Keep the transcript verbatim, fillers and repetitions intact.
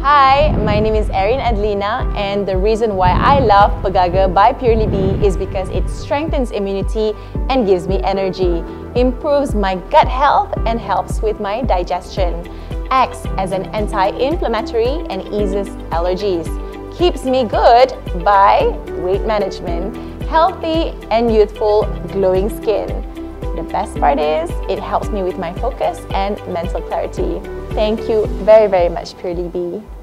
Hi, my name is Erin Adlina, and the reason why I love Pegaga by PurelyB is because it strengthens immunity and gives me energy, improves my gut health and helps with my digestion, acts as an anti-inflammatory and eases allergies, keeps me good by weight management, healthy and youthful glowing skin. The best part is, it helps me with my focus and mental clarity. Thank you very, very much, PurelyB.